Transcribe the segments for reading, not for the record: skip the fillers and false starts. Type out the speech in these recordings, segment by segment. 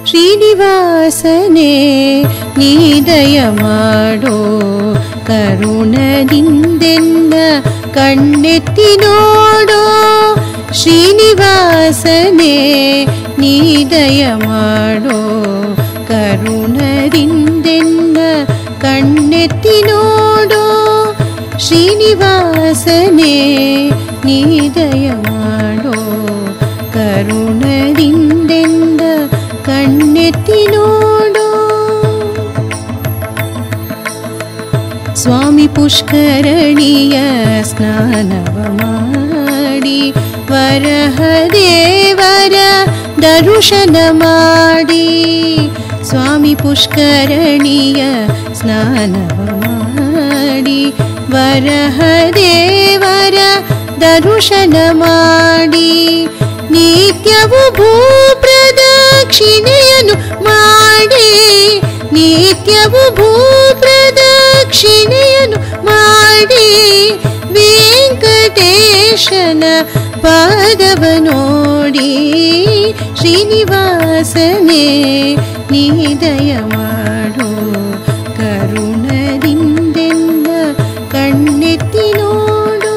ಶ್ರೀನಿವಾಸನೇ ನೀ ದಯ ಮಾಡೋ ಕರುಣದಿಂದೆನ್ನ ಕಣ್ಣೆತ್ತಿ ನೋಡೋ ಶ್ರೀನಿವಾಸನೇ ನೀ ದಯ ಮಾಡೋ ಕರುಣದಿಂದೆನ್ನ ಕಣ್ಣೆತ್ತಿ ನೋಡೋ ಶ್ರೀನಿವಾಸನೇ ನೀ ದಯ ಮಾಡೋ ಕರುಣದಿಂದೆನ್ನ ಕಣ್ಣೆತ್ತಿ ನೋಡೋ ಸ್ವಾಮಿ ಪುಷ್ಕರಣಿಯ ಸ್ನಾನವ ಮಾಡಿ ವರಹದೇವರ ದರ್ಶನ ಮಾಡಿ ಸ್ವಾಮಿ ಪುಷ್ಕರಣಿಯ ಸ್ನಾನವ ಮಾಡಿ ವರಹದೇವರ ದರ್ಶನ ಮಾಡಿ ನಿತ್ಯವೂ ಭೂಪ್ರದಕ್ಷಿಣೆಯನ್ನು ಮಾಡಿ ನಿತ್ಯವೂ ಭೂಪ್ರದಕ್ಷಿಣೆಯನ್ನು ಮಾಡಿ ವೆಂಕಟೇಶನ ಪಾದವ ನೋಡಿ ಶ್ರೀನಿವಾಸನೇ ನೀ ದಯ ಮಾಡೋ ಕರುಣದಿಂದೆನ್ನ ಕಣ್ಣೆತ್ತಿ ನೋಡೋ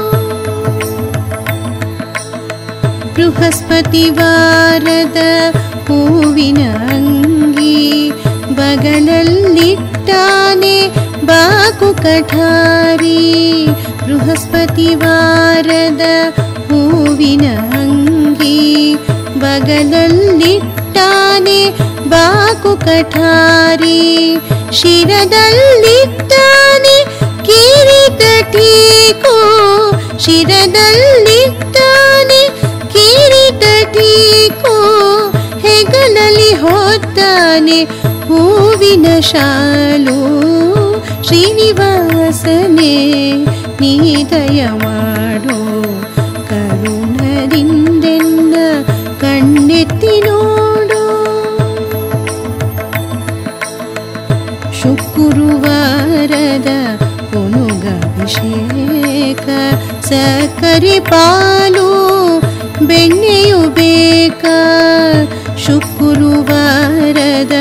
ಬೃಹಸ್ಪತಿ ವಾರದ ಹೂವಿನ ಅಂಗಿ ಬಗಲಲ್ಲಿಟ್ಟಾನೆ ಬಾಕು ಕಠಾರಿ ಬೃಹಸ್ಪತಿ ವಾರದ ಹೂವಿನ ಅಂಗಿ ಬಗಲಲ್ಲಿಟ್ಟಾನೆ ಬಾಕು ಕಠಾರಿ ಶಿರದಲ್ಲಿಟ್ಟಾನೆ ಕಿರೀಟ ಟೀಕೋ ಶಿರದಲ್ಲಿಟ್ಟಾನೆ ಕಿರೀಟ ಟೀಕೋ ಹೆಗಲಲ್ಲಿ ಹೊತ್ತಾನೆ ಹೂವಿನ ಶಾಲು ಶ್ರೀನಿವಾಸನೇ ನೀ ದಯ ಮಾಡೋ ಕರುಣದಿಂದೆನ್ನ ಕಣ್ಣೆತ್ತಿ ನೋಡೋ ಶುಕ್ರವಾರದ ಪುನುಗಾಭಿಷೇಕ ಸಕ್ಕರೆ ಪಾಲು ಬೆಣ್ಣೆಯು ಬೇಕಾ ಶುಕ್ರವಾರದ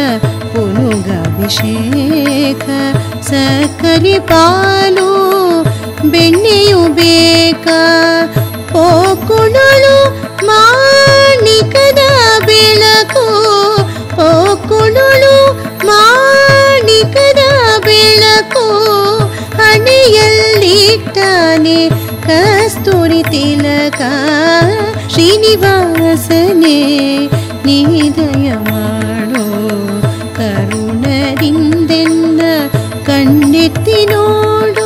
ಪುನುಗಾಭಿಷೇಕ ಸಕ್ಕರೆ ಪಾಲು ಬೆಣ್ಣೆಯು ಬೇಕಾ ಪೋಕುಣಳು ಮಾಣಿಕದ ಬೆಳಕು ಪೋಕುಣಳು ಮಾಣಿಕದ ಬೆಳಕು ಹಣೆಯಲ್ಲಿಟ್ಟಾನೆ ಕಸ್ತೂರಿ ತಿಲಕ ಶ್ರೀನಿವಾಸನೇ ನೀ ದಯ ಮಾಡೋ ಕರುಣದಿಂದೆನ್ನ ಕಣ್ಣೆತ್ತಿ ನೋಡೋ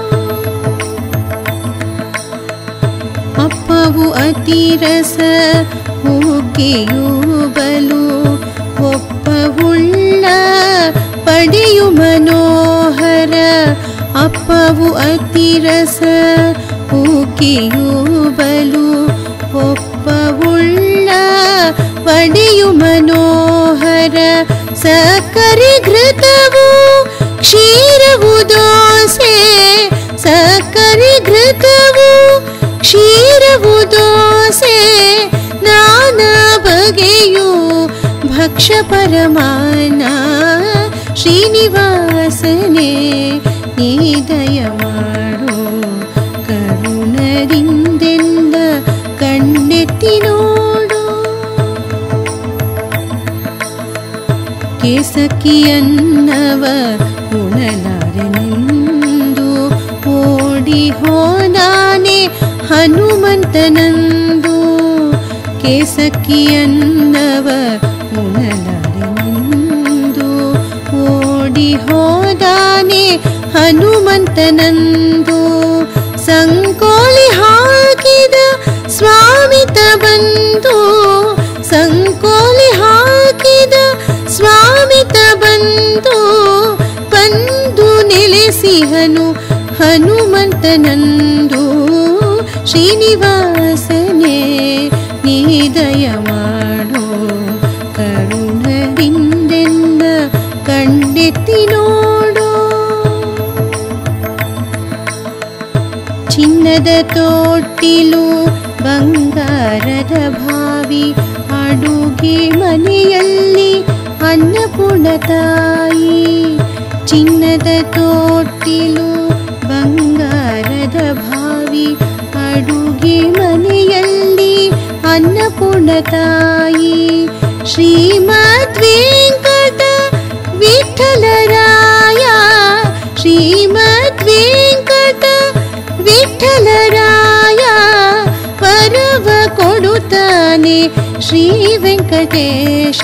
ಅಪ್ಪವು ಅತಿರಸ ಹೂಕೆಯು ಬಲು ಒಪ್ಪವುಳ್ಳ ಪಡೆಯು ಮನೋಹರ ಅಪ್ಪವು ಅತಿರಸ ಹೂಕೆಯು ಬಲು ಒಪ್ಪವುಳ್ಳ ಪಡೆಯು ಮನೋಹರ ಸಕ್ಕರೆ ಘೃತವು ಕ್ಷೀರವು ದೋಸೆ ಸಕ್ಕರೆ ಘೃತವು ಕ್ಷೀರವು ದೋಸೆ ನಾನಾ ಬಗೆಯು ಭಕ್ಷ ಪರಮಾನ ಶ್ರೀನಿವಾಸನೇ ನೀ ದಯ ಮಾಡೋ ಕರುಣದಿಂದೆನ್ನ ಕಣ್ಣೆತ್ತಿ ನೋಡೋ ಕೇಸಕಿಯನ್ನವ ಉಣಲಾರೆನೆಂದು ಓಡಿ ಹೋದಾನೆ ಹನುಮಂತನಂದು ಕೇಸಕಿಯನ್ನವ ಉಣಲಾರೆನೆಂದು ಓಡಿ ಹೋದಾನೆ ಹನುಮಂತನಂದು ಸಂಕೋಲಿ ಹಾಕಿದ ಸ್ವಾಮಿತ ಬಂದು ಸಂಕೋಲಿ ಹಾಕಿದ ಸ್ವಾಮಿತ ಬಂದು ಬಂದು ನೆಲೆಸಿಹನು ಹನುಮಂತನಂದು ಶ್ರೀನಿವಾಸನೇ ನೀ ದಯ ಮಾಡೋ ಕರುಣದಿಂದೆನ್ನ ಕಣ್ಣೆತ್ತಿ ನೋಡೋ ಚಿನ್ನದ ತೊಟ್ಟಿಲು ಬಂಗಾರದ ಭಾವಿ ಅಡುಗೆ ಮನೆಯಲ್ಲಿ ಅನ್ನಪೂರ್ಣ ತಾಯಿ ಚಿನ್ನದ ತೊಟ್ಟಿಲು ಬಂಗಾರದ ಭಾವಿ ಅಡುಗೆ ಮನೆಯಲ್ಲಿ ಅನ್ನಪೂರ್ಣ ತಾಯಿ ಶ್ರೀಮದ್ ವೆಂಕಟ ವಿಠಲರಾಯ ಶ್ರೀಮದ್ ವೆಂಕಟ ವಿಠಲರಾಯ ವರವ ಕೊಡುತ್ತಾನೆ ಶ್ರೀ ವೆಂಕಟೇಶ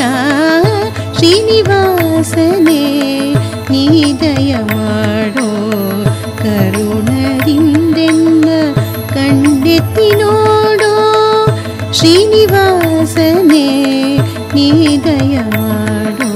ಶ್ರೀನಿವಾಸನೇ ನೀ ದಯ ಮಾಡೋ ಕರುಣದಿಂದೆನ್ನ ಕಣ್ಣೆತ್ತಿ ನೋಡೋ ಶ್ರೀನಿವಾಸನೇ ನೀ ದಯ ಮಾಡೋ